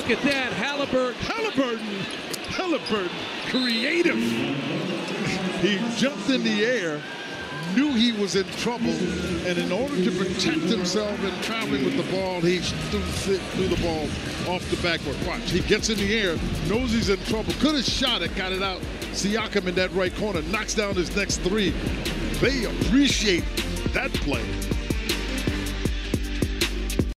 Look at that, Haliburton, creative. He jumped in the air, knew he was in trouble, and in order to protect himself and traveling with the ball, he threw the ball off the backboard. Watch, he gets in the air, knows he's in trouble, could have shot it, got it out. Siakam in that right corner, knocks down his next three. They appreciate that play.